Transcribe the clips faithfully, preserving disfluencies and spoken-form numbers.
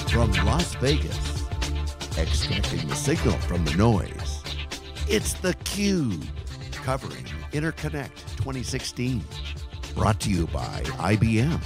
From Las Vegas, extracting the signal from the noise, it's theCUBE, covering Interconnect twenty sixteen. Brought to you by I B M.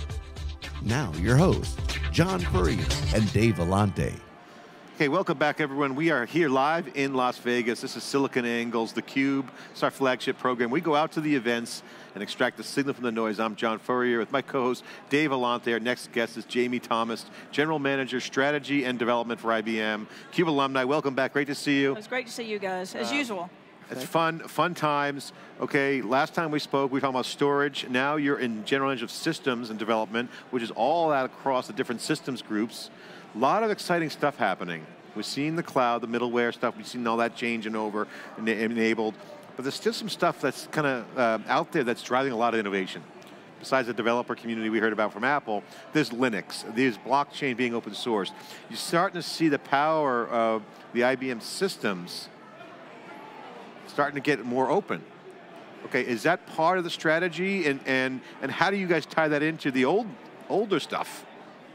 Now your hosts, John Furrier and Dave Vellante. Okay, welcome back everyone. We are here live in Las Vegas. This is SiliconANGLE's theCUBE. It's our flagship program. We go out to the events and extract the signal from the noise. I'm John Furrier with my co-host Dave Vellante. Our next guest is Jamie Thomas, General Manager, Strategy and Development for I B M. CUBE alumni, welcome back, great to see you. It's great to see you guys, as uh, usual. It's fun, fun times. Okay, last time we spoke, we were talking about storage. Now you're in General Manager of Systems and Development, which is all out across the different systems groups. A lot of exciting stuff happening. We've seen the cloud, the middleware stuff, we've seen all that changing over, and enabled, but there's still some stuff that's kind of uh, out there that's driving a lot of innovation. Besides the developer community we heard about from Apple, there's Linux, there's blockchain being open sourced. You're starting to see the power of the I B M systems starting to get more open. Okay, is that part of the strategy, and, and, and how do you guys tie that into the old, older stuff?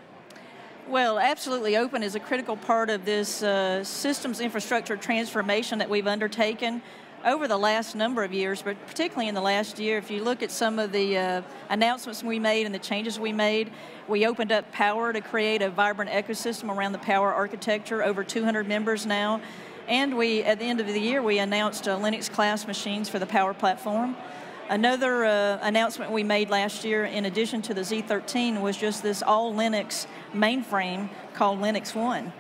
Well, absolutely open is a critical part of this uh, systems infrastructure transformation that we've undertaken over the last number of years, but particularly in the last year. If you look at some of the uh, announcements we made and the changes we made, we opened up Power to create a vibrant ecosystem around the Power architecture, over two hundred members now. And we, at the end of the year, we announced uh, Linux class machines for the Power platform. Another uh, announcement we made last year, in addition to the Z thirteen, was just this all Linux mainframe called Linux One.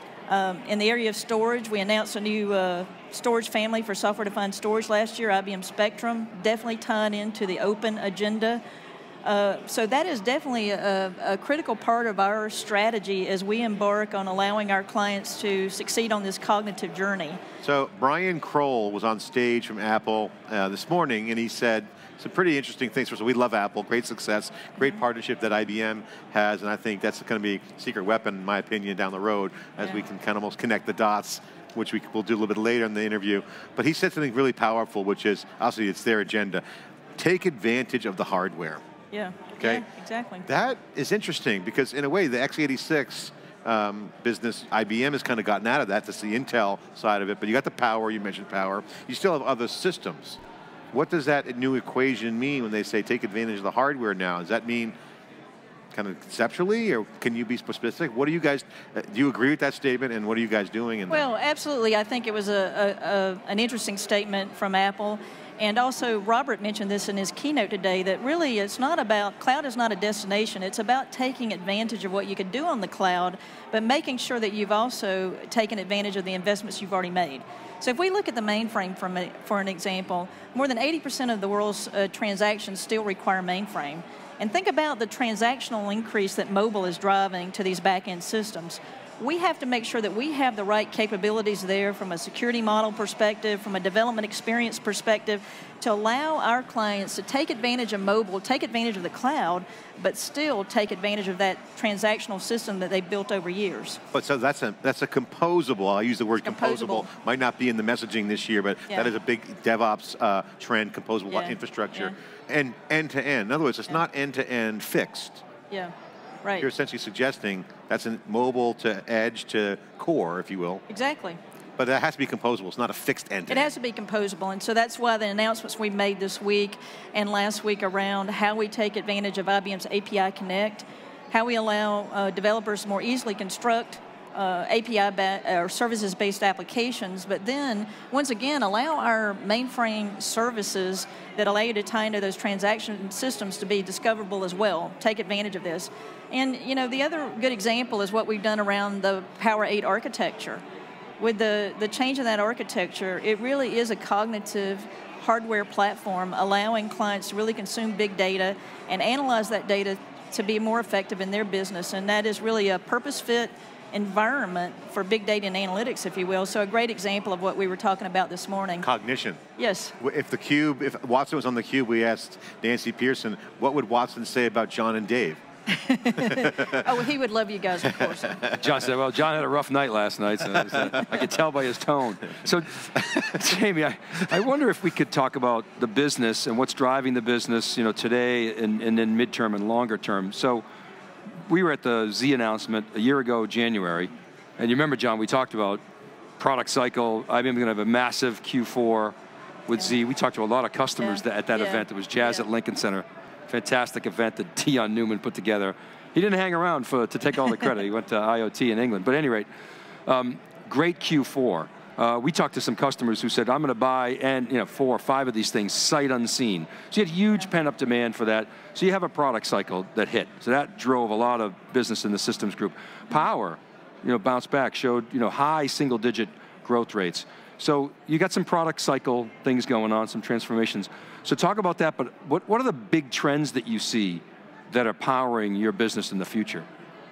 Um, in the area of storage, we announced a new uh, storage family for software-defined storage last year, I B M Spectrum, definitely tying into the open agenda. Uh, so that is definitely a, a critical part of our strategy as we embark on allowing our clients to succeed on this cognitive journey. So Brian Kroll was on stage from Apple uh, this morning, and he said some pretty interesting things. So we love Apple, great success, great mm-hmm. partnership that I B M has, and I think that's going to be a secret weapon, in my opinion, down the road, as yeah. we can kind of almost connect the dots, which we will do a little bit later in the interview. But he said something really powerful, which is, obviously it's their agenda. Take advantage of the hardware. Yeah, okay? Yeah, exactly. That is interesting, because in a way, the x eighty-six um, business, I B M has kind of gotten out of that. That's the Intel side of it, but you got the Power, you mentioned Power. You still have other systems. What does that new equation mean when they say take advantage of the hardware now? Does that mean kind of conceptually, or can you be specific? What do you guys, uh, do you agree with that statement, and what are you guys doing in Well, that? absolutely. I think it was a, a, a, an interesting statement from Apple. And also, Robert mentioned this in his keynote today, that really it's not about, cloud is not a destination, it's about taking advantage of what you can do on the cloud, but making sure that you've also taken advantage of the investments you've already made. So if we look at the mainframe for, for an example, more than eighty percent of the world's uh, transactions still require mainframe. And think about the transactional increase that mobile is driving to these back-end systems. We have to make sure that we have the right capabilities there from a security model perspective, from a development experience perspective, to allow our clients to take advantage of mobile, take advantage of the cloud, but still take advantage of that transactional system that they built over years. But so that's a that's a composable. I use the word composable. composable. Might not be in the messaging this year, but yeah. that is a big DevOps uh, trend, composable yeah. infrastructure. Yeah. And end to end. In other words, it's yeah. not end to end fixed. Yeah. Right. You're essentially suggesting that's a mobile to edge to core, if you will. Exactly. But that has to be composable. It's not a fixed end. It has to be composable, and so that's why the announcements we made this week and last week around how we take advantage of I B M's A P I Connect, how we allow uh, developers to more easily construct uh, A P I or services-based applications, but then, once again, allow our mainframe services that allow you to tie into those transaction systems to be discoverable as well. Take advantage of this. And, you know, the other good example is what we've done around the Power eight architecture. With the, the change in that architecture, it really is a cognitive hardware platform allowing clients to really consume big data and analyze that data to be more effective in their business. And that is really a purpose-fit environment for big data and analytics, if you will. So a great example of what we were talking about this morning. Cognition. Yes. If the Cube, if Watson was on the Cube, we asked Nancy Pearson, what would Watson say about John and Dave? Oh, he would love you guys, of course. John said, well, John had a rough night last night, so I could tell by his tone. So, Jamie, I, I wonder if we could talk about the business and what's driving the business, you know, today and, and then midterm and longer term. So, we were at the Z announcement a year ago, January, and you remember, John, we talked about product cycle. I B M is going to have a massive Q four with yeah. Z. We talked to a lot of customers yeah. that, at that yeah. event. It was Jazz yeah. at Lincoln Center. Fantastic event that Dion Newman put together. He didn't hang around for to take all the credit. He went to I O T in England. But at any rate, um, great Q four. Uh, we talked to some customers who said, I'm going to buy and you know four or five of these things sight unseen. So you had huge pent-up demand for that. So you have a product cycle that hit. So that drove a lot of business in the systems group. Power, you know, bounced back, showed you know high single-digit growth rates. So you got some product cycle things going on, some transformations. So talk about that, but what, what are the big trends that you see that are powering your business in the future?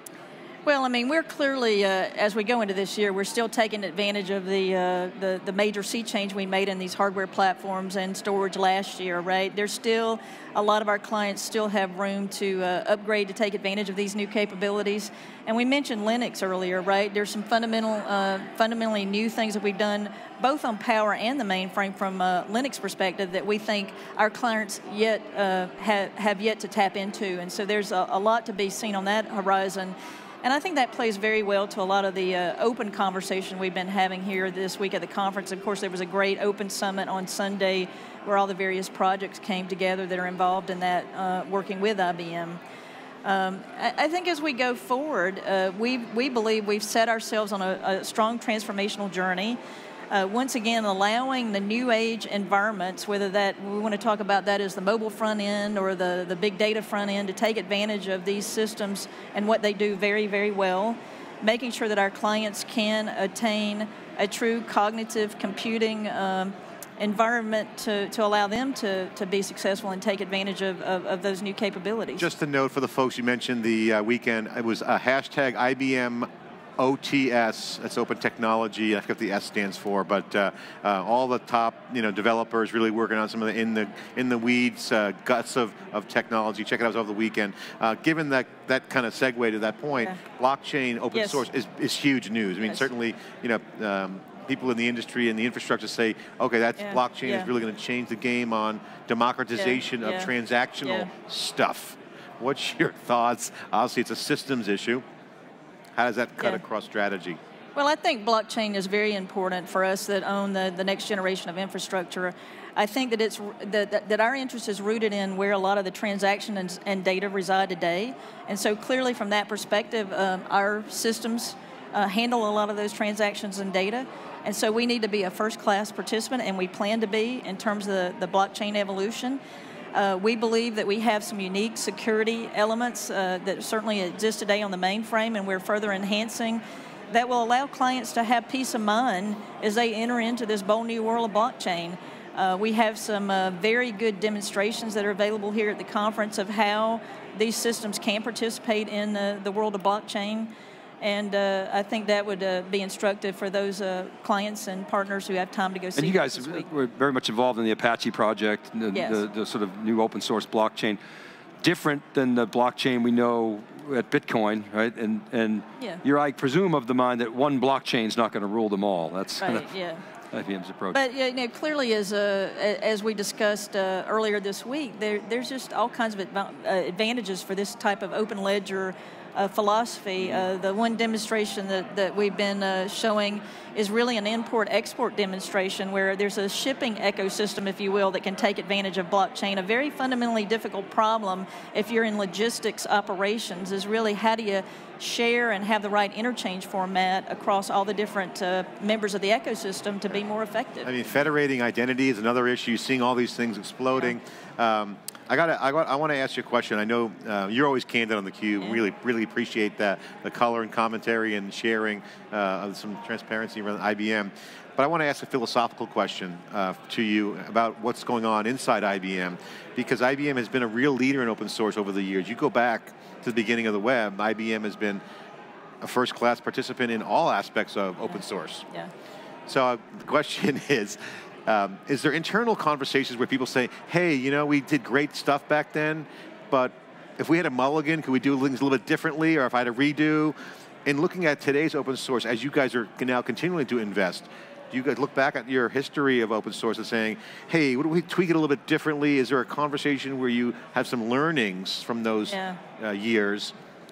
Well, I mean, we're clearly, uh, as we go into this year, we're still taking advantage of the, uh, the the major sea change we made in these hardware platforms and storage last year, right? There's still, a lot of our clients still have room to uh, upgrade to take advantage of these new capabilities. And we mentioned Linux earlier, right? There's some fundamental, uh, fundamentally new things that we've done, both on power and the mainframe from a Linux perspective, that we think our clients yet uh, have, have yet to tap into. And so there's a, a lot to be seen on that horizon. And I think that plays very well to a lot of the uh, open conversation we've been having here this week at the conference. Of course, there was a great open summit on Sunday where all the various projects came together that are involved in that, uh, working with I B M. Um, I, I think as we go forward, uh, we, we believe we've set ourselves on a, a strong transformational journey. Uh, once again, allowing the new age environments, whether that we want to talk about that as the mobile front end or the, the big data front end, to take advantage of these systems and what they do very, very well, making sure that our clients can attain a true cognitive computing um, environment to, to allow them to, to be successful and take advantage of, of, of those new capabilities. Just a note for the folks, you mentioned the uh, weekend, it was a hashtag I B M O T S, that's Open Technology. I forget what the S stands for, but uh, uh, all the top, you know, developers really working on some of the in the in the weeds uh, guts of, of technology. Check it out over the weekend. Uh, given that that kind of segue to that point, okay. blockchain, open yes. source is, is huge news. I mean, yes. certainly, you know. Um, people in the industry and the infrastructure say, okay, that's yeah. blockchain yeah. is really going to change the game on democratization yeah. of yeah. transactional yeah. stuff. What's your thoughts? Obviously, it's a systems issue. How does that cut yeah. across strategy? Well, I think blockchain is very important for us that own the, the next generation of infrastructure. I think that it's that, that our interest is rooted in where a lot of the transaction and, and data reside today. And so clearly from that perspective, um, our systems uh, handle a lot of those transactions and data. And so we need to be a first-class participant, and we plan to be in terms of the, the blockchain evolution. Uh, we believe that we have some unique security elements uh, that certainly exist today on the mainframe, and we're further enhancing that will allow clients to have peace of mind as they enter into this bold new world of blockchain. Uh, we have some uh, very good demonstrations that are available here at the conference of how these systems can participate in uh, the world of blockchain. And uh, I think that would uh, be instructive for those uh, clients and partners who have time to go see. And you guys were very much involved in the Apache project, the, yes. the, the sort of new open source blockchain. Different than the blockchain we know at Bitcoin, right? And and yeah. you're, I presume, of the mind that one blockchain is not going to rule them all. That's right, kind of yeah. I B M's approach. But you know, clearly, as uh, as we discussed uh, earlier this week, there there's just all kinds of adv uh, advantages for this type of open ledger Uh, philosophy. Uh, the one demonstration that, that we've been uh, showing is really an import-export demonstration where there's a shipping ecosystem, if you will, that can take advantage of blockchain. A very fundamentally difficult problem if you're in logistics operations is really how do you share and have the right interchange format across all the different uh, members of the ecosystem to be more effective. I mean, federating identity is another issue, seeing all these things exploding. Yeah. Um, I got. I, got, I want to ask you a question. I know uh, you're always candid on theCUBE. Yeah. Really, really appreciate that, the color and commentary and sharing uh, of some transparency around I B M. But I want to ask a philosophical question uh, to you about what's going on inside I B M, because I B M has been a real leader in open source over the years. You go back to the beginning of the web, I B M has been a first-class participant in all aspects of yeah. open source. Yeah. So uh, the question is. Um, is there internal conversations where people say, hey, you know, we did great stuff back then, but if we had a mulligan, could we do things a little bit differently, or if I had a redo? In looking at today's open source, as you guys are now continuing to invest, do you guys look back at your history of open source and saying, hey, would we tweak it a little bit differently? Is there a conversation where you have some learnings from those yeah. uh, years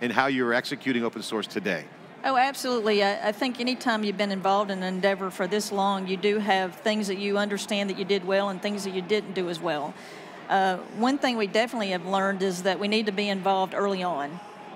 in how you're executing open source today? Oh, absolutely. I, I think anytime you've been involved in an endeavor for this long, you do have things that you understand that you did well and things that you didn't do as well. Uh, one thing we definitely have learned is that we need to be involved early on.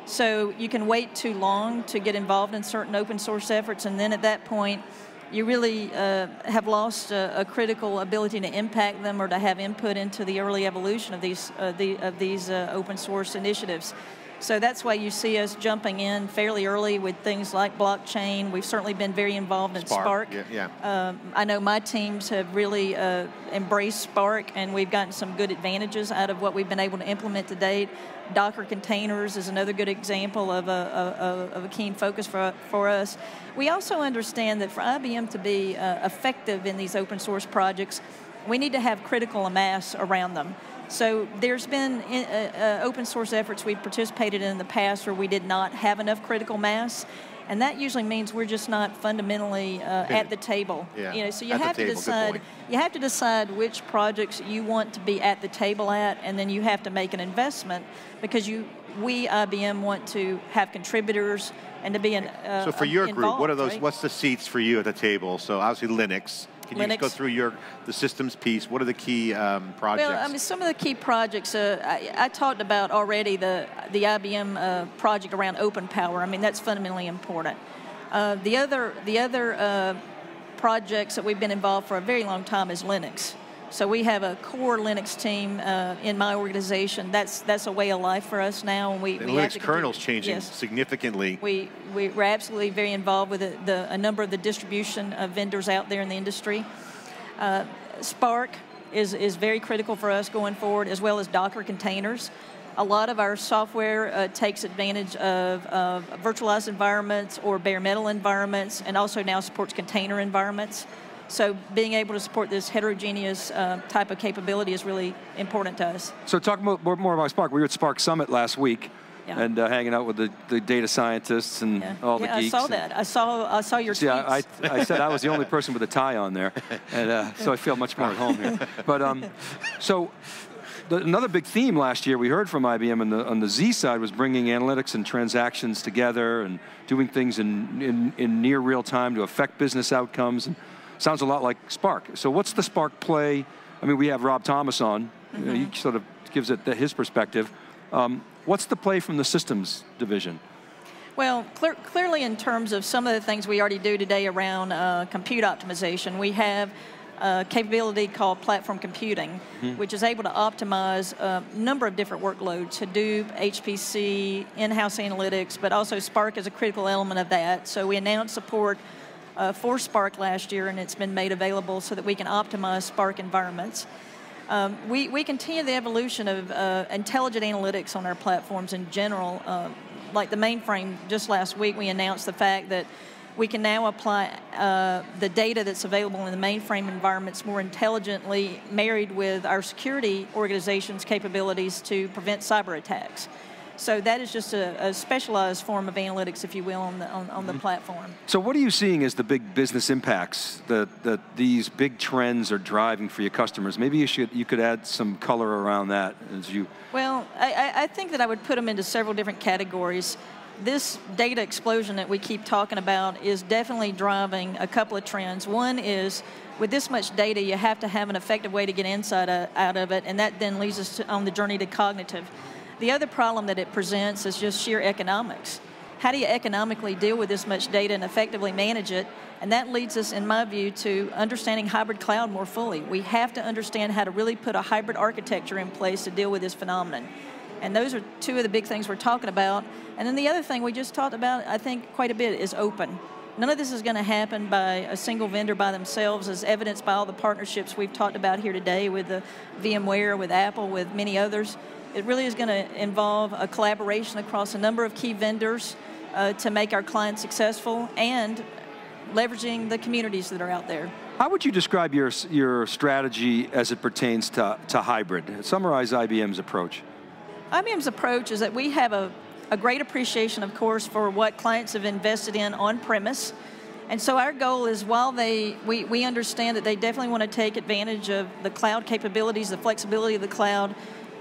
So you can wait too long to get involved in certain open source efforts, and then at that point, you really uh, have lost a, a critical ability to impact them or to have input into the early evolution of these, uh, the, of these uh, open source initiatives. So that's why you see us jumping in fairly early with things like blockchain. We've certainly been very involved in Spark. Spark. Yeah, yeah. Um, I know my teams have really uh, embraced Spark, and we've gotten some good advantages out of what we've been able to implement to date. Docker containers is another good example of a, a, of a keen focus for, for us. We also understand that for I B M to be uh, effective in these open source projects, we need to have critical mass around them. So there's been in, uh, uh, open source efforts we've participated in in the past where we did not have enough critical mass, and that usually means we're just not fundamentally uh, at the table. Yeah. You know, so you at have the to table. decide. You have to decide which projects you want to be at the table at, and then you have to make an investment because you, we I B M want to have contributors and to be an. Uh, so for your involved, group, what are those? Right? What's the seats for you at the table? So obviously Linux. Can you Linux. just go through your the systems piece? What are the key um, projects? Well, I mean, some of the key projects uh, I, I talked about already. The the I B M uh, project around open power. I mean, that's fundamentally important. Uh, the other the other uh, projects that we've been involved for a very long time is Linux. So we have a core Linux team uh, in my organization. That's that's a way of life for us now. And we, the we Linux have to kernel's continue. changing Yes. significantly. We, we, we're absolutely very involved with the, the, a number of the distribution of vendors out there in the industry. Uh, Spark is, is very critical for us going forward, as well as Docker containers. A lot of our software uh, takes advantage of, of virtualized environments or bare metal environments, and also now supports container environments. So being able to support this heterogeneous uh, type of capability is really important to us. So talk more, more about Spark. We were at Spark Summit last week, Yeah. and uh, hanging out with the, the data scientists and Yeah. all the yeah, geeks. I saw and, that. I saw I saw your See, tweets. I, I, I said I was the only person with a tie on there, and uh, so I feel much more at home here. But um, so the, another big theme last year we heard from I B M on the, on the Z side was bringing analytics and transactions together and doing things in, in, in near real time to affect business outcomes. And sounds a lot like Spark. So what's the Spark play? I mean, we have Rob Thomas on. Mm-hmm. You know, he sort of gives it the, his perspective. Um, what's the play from the systems division? Well, clear, clearly in terms of some of the things we already do today around uh, compute optimization, we have a capability called platform computing, mm-hmm. which is able to optimize a number of different workloads, Hadoop, H P C, in-house analytics, but also Spark is a critical element of that. So we announced support uh, for Spark last year, and it's been made available so that we can optimize Spark environments. Um, we, we continue the evolution of uh, intelligent analytics on our platforms in general. Uh, like the mainframe, just last week we announced the fact that we can now apply uh, the data that's available in the mainframe environments more intelligently, married with our security organization's capabilities to prevent cyber attacks. So that is just a, a specialized form of analytics, if you will, on the, on, on the mm-hmm. platform. So what are you seeing as the big business impacts that, that these big trends are driving for your customers? Maybe you, should, you could add some color around that as you... Well, I, I think that I would put them into several different categories. This data explosion that we keep talking about is definitely driving a couple of trends. One is, with this much data, you have to have an effective way to get insight out of it, and that then leads us to, on the journey to cognitive. The other problem that it presents is just sheer economics. How do you economically deal with this much data and effectively manage it? And that leads us, in my view, to understanding hybrid cloud more fully. We have to understand how to really put a hybrid architecture in place to deal with this phenomenon. And those are two of the big things we're talking about. And then the other thing we just talked about, I think, quite a bit, is open. None of this is going to happen by a single vendor by themselves, as evidenced by all the partnerships we've talked about here today with the VMware, with Apple, with many others. It really is going to involve a collaboration across a number of key vendors uh, to make our clients successful and leveraging the communities that are out there. How would you describe your, your strategy as it pertains to, to hybrid? Summarize I B M's approach. I B M's approach is that we have a, a great appreciation, of course, for what clients have invested in on-premise. And so our goal is, while they, we, we understand that they definitely want to take advantage of the cloud capabilities, the flexibility of the cloud,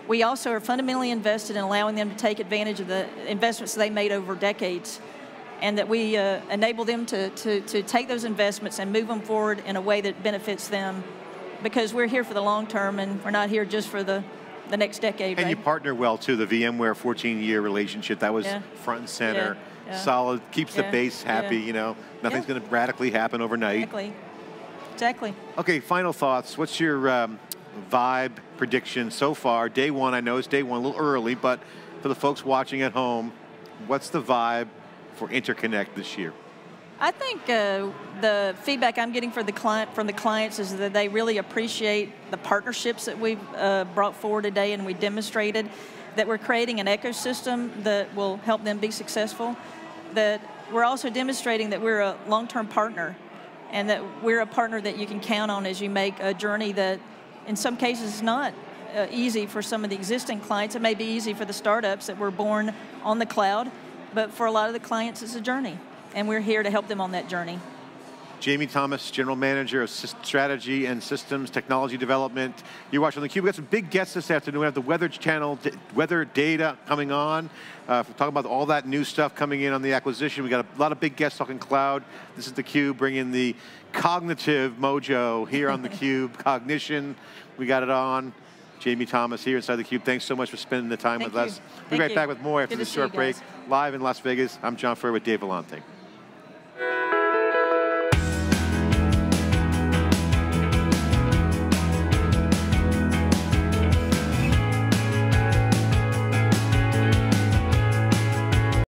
we also are fundamentally invested in allowing them to take advantage of the investments they made over decades, and that we uh, enable them to, to, to take those investments and move them forward in a way that benefits them, because we're here for the long term and we're not here just for the, the next decade. And right? you partner well too, the VMware fourteen year relationship, that was Yeah. front and center, Yeah, yeah. solid, keeps Yeah, the base happy, yeah. you know, nothing's Yeah. going to radically happen overnight. Exactly. Exactly. Okay, final thoughts. What's your um, vibe prediction so far? Day one, I know it's day one, a little early, but for the folks watching at home, what's the vibe for Interconnect this year? I think uh, the feedback I'm getting from the client from the clients is that they really appreciate the partnerships that we've uh, brought forward today, and we demonstrated that we're creating an ecosystem that will help them be successful. That we're also demonstrating that we're a long-term partner, and that we're a partner that you can count on as you make a journey that, in some cases, is not uh, easy for some of the existing clients. It may be easy for the startups that were born on the cloud, but for a lot of the clients, it's a journey. And we're here to help them on that journey. Jamie Thomas, General Manager of Strategy and Systems Technology Development. You're watching theCUBE. We've got some big guests this afternoon. We have the Weather Channel, Weather Data coming on. Uh, we're talking about all that new stuff coming in on the acquisition. We got a lot of big guests talking cloud. This is theCUBE, bringing the cognitive mojo here on theCUBE. Cognition, we got it on. Jamie Thomas here inside theCUBE. Thanks so much for spending the time Thank with you. us. We'll be Thank right you. back with more after Good this to see you short break. guys. Live in Las Vegas, I'm John Furrier with Dave Vellante.